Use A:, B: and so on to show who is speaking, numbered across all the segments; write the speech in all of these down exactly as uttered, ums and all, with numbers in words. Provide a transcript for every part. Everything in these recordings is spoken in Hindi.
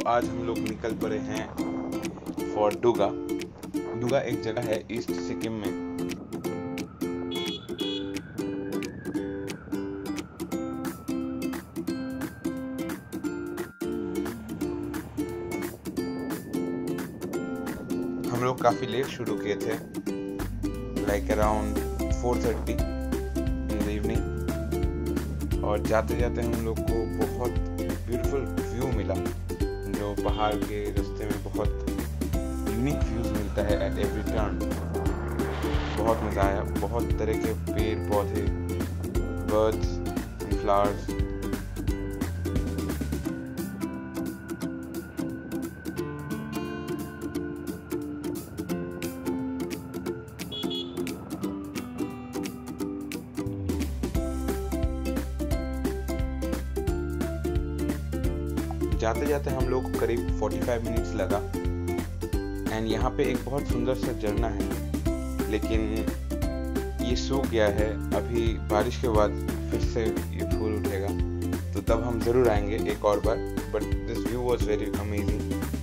A: आज हम लोग निकल पड़े हैं फॉर डुगा। डुगा एक जगह है ईस्ट सिक्किम में। हम लोग काफ़ी लेट शुरू किए थे, like around four thirty in the evening, और जाते जाते हम लोग को बहुत ब्यूटीफुल व्यू मिला। जो पहाड़ के रास्ते में बहुत यूनिक व्यूज मिलता है एट एवरी टर्न। बहुत मज़ा आया। बहुत तरह के पेड़ पौधे, बर्ड्स एंड फ्लावर्स। जाते जाते हम लोग को करीब पैंतालीस मिनट्स लगा। एंड यहाँ पे एक बहुत सुंदर सा झरना है, लेकिन ये सूख गया है। अभी बारिश के बाद फिर से ये फूल उठेगा, तो तब हम ज़रूर आएंगे एक और बार। But this view was very amazing.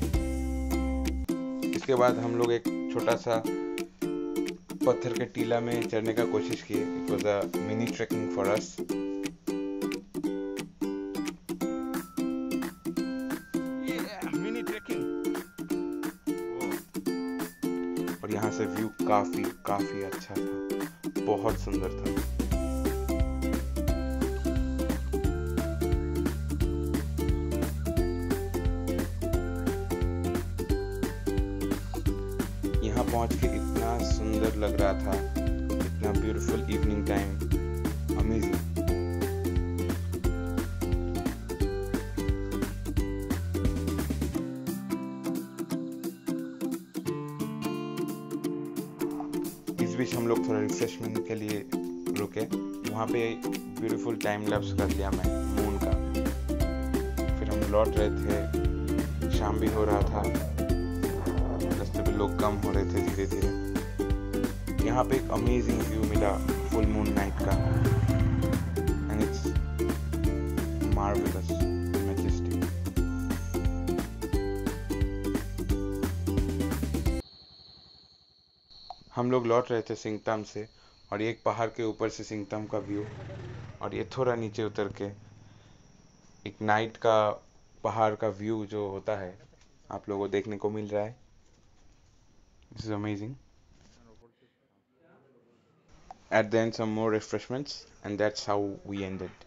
A: इसके बाद हम लोग एक छोटा सा पत्थर के टीला में चढ़ने का कोशिश किए। It was a mini trekking for us. और यहाँ से व्यू काफी काफी अच्छा था, बहुत सुंदर था। यहाँ पहुँच के इतना सुंदर लग रहा था, इतना ब्यूटीफुल इवनिंग टाइम, अमेजिंग। इस बीच हम लोग थोड़ा रिफ्रेशमेंट के लिए रुके। वहाँ पे ब्यूटीफुल टाइम लैप्स कर लिया मैं मून का। फिर हम लौट रहे थे, शाम भी हो रहा था, रास्ते पे लोग कम हो रहे थे धीरे धीरे। यहाँ पे एक अमेजिंग व्यू मिला फुल मून नाइट का, एंड इट्स मार्वेलस, मैजेस्टिक। हम लोग लौट रहे थे सिंगताम से, और ये एक पहाड़ के ऊपर से सिंगताम का व्यू, और ये थोड़ा नीचे उतर के एक नाइट का पहाड़ का व्यू जो होता है आप लोगों को देखने को मिल रहा है। This is amazing. At the end some more refreshments, and that's how we ended.